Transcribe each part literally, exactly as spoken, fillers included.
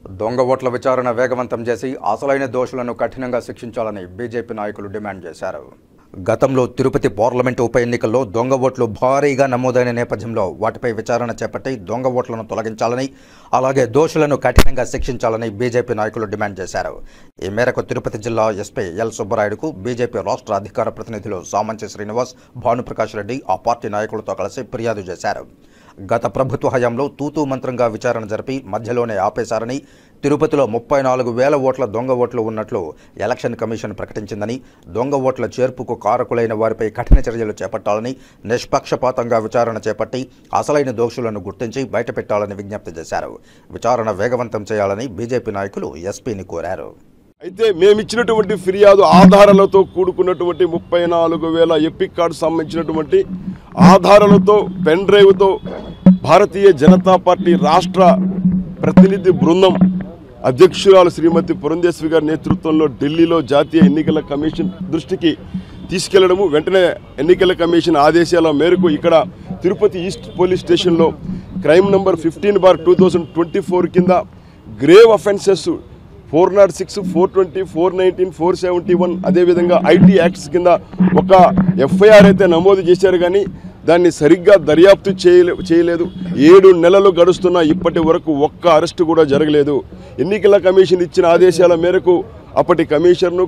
దొంగ ఓట్ల విచారణ వేగవంతం చేసి అసలైన దోషులను కఠినంగా శిక్షించాలని బీజేపీ నాయకులు డిమాండ్ చేశారు. గతంలో తిరుపతి పార్లమెంటు ఉప ఎన్నికల్లో దొంగ ఓట్లు భారీగా నమోదైన నేపథ్యంలో వాటిపై విచారణ చేపట్టి దొంగ ఓట్లను తొలగించాలని, అలాగే దోషులను కఠినంగా శిక్షించాలని బీజేపీ నాయకులు డిమాండ్ చేశారు. ఈ మేరకు తిరుపతి జిల్లా ఎస్పీ ఎల్ సుబ్బరాయుడుకు బీజేపీ రాష్ట్ర అధికార ప్రతినిధులు సామంచి శ్రీనివాస్, భానుప్రకాష్ రెడ్డి ఆ పార్టీ నాయకులతో కలిసి ఫిర్యాదు చేశారు. గత ప్రభుత్వ హయాంలో తూతూ మంత్రంగా విచారణ జరిపి మధ్యలోనే ఆపేశారని, తిరుపతిలో ముప్పై నాలుగు వేల ఓట్ల దొంగ ఓట్లు ఉన్నట్లు ఎలక్షన్ కమిషన్ ప్రకటించిందని, దొంగ ఓట్ల చేర్పుకు కారకులైన వారిపై కఠిన చర్యలు చేపట్టాలని, నిష్పక్షపాతంగా విచారణ చేపట్టి అసలైన దోషులను గుర్తించి బయటపెట్టాలని విజ్ఞప్తి చేశారు. విచారణ వేగవంతం చేయాలని బీజేపీ నాయకులు ఎస్పీని కోరారు. అయితే మేమిచ్చినటువంటి ఫిర్యాదు ఆధారాలతో కూడుకున్నటువంటి ముప్పై నాలుగు వేల ఎపిక్ కార్డు సంబంధించినటువంటి ఆధారాలతో పెన్ డ్రైవ్తో భారతీయ జనతా పార్టీ రాష్ట్ర ప్రతినిధి బృందం అధ్యక్షురాలు శ్రీమతి పురంధేశ్వరి గారి నేతృత్వంలో ఢిల్లీలో జాతీయ ఎన్నికల కమిషన్ దృష్టికి తీసుకెళ్లడము, వెంటనే ఎన్నికల కమిషన్ ఆదేశాల మేరకు ఇక్కడ తిరుపతి ఈస్ట్ పోలీస్ స్టేషన్లో crime number fifteen bar two thousand twenty four కింద grave offences four not six four twenty four nineteen four seventy one అదేవిధంగా ఐటీ యాక్ట్స్ కింద ఒక ఎఫ్ఐఆర్ అయితే నమోదు చేశారు. కానీ దాన్ని సరిగ్గా దర్యాప్తు చేయలే చేయలేదు ఏడు నెలలు గడుస్తున్నా ఇప్పటి వరకు ఒక్క అరెస్టు కూడా జరగలేదు. ఎన్నికల కమిషన్ ఇచ్చిన ఆదేశాల మేరకు అప్పటి కమిషన్ను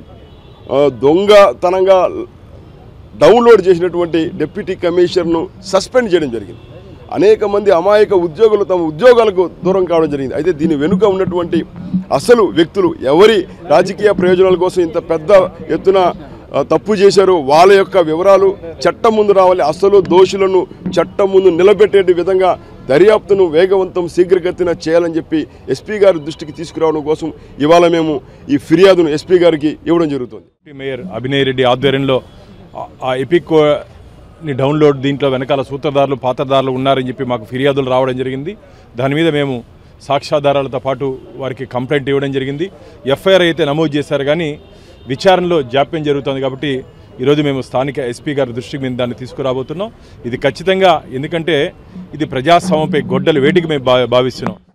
దొంగతనంగా డౌన్లోడ్ చేసినటువంటి డిప్యూటీ కమిషనర్ను సస్పెండ్ చేయడం జరిగింది. అనేక మంది అమాయక ఉద్యోగులు తమ ఉద్యోగాలకు దూరం కావడం జరిగింది. అయితే దీని వెనుక ఉన్నటువంటి అసలు వ్యక్తులు ఎవరి రాజకీయ ప్రయోజనాల కోసం ఇంత పెద్ద ఎత్తున తప్పు చేశారు, వాళ్ళ యొక్క వివరాలు చట్టం ముందు రావాలి. అసలు దోషులను చట్టం ముందు నిలబెట్టే విధంగా దర్యాప్తును వేగవంతం శీఘ్రగతిన చేయాలని చెప్పి ఎస్పీ గారి దృష్టికి తీసుకురావడం కోసం ఇవాళ మేము ఈ ఫిర్యాదును ఎస్పీ గారికి ఇవ్వడం జరుగుతుంది. మేయర్ అభినయ్ రెడ్డి ఆధ్వర్యంలో ఆ ఎపిక్ ని డౌన్లోడ్ దీంట్లో వెనకాల సూత్రధారులు పాత్రధారులు ఉన్నారని చెప్పి మాకు ఫిర్యాదులు రావడం జరిగింది. దాని మీద మేము సాక్ష్యాధారాలతో పాటు వారికి కంప్లైంట్ ఇవ్వడం జరిగింది. ఎఫ్ఐఆర్ అయితే నమోదు చేశారు, కానీ విచారణలో జాప్యం జరుగుతుంది. కాబట్టి ఈరోజు మేము స్థానిక ఎస్పీ గారి దృష్టికి మేము దాన్ని తీసుకురాబోతున్నాం. ఇది ఖచ్చితంగా, ఎందుకంటే ఇది ప్రజాస్వామ్యంపై గొడ్డలి వేటికి మేము భావిస్తున్నాం.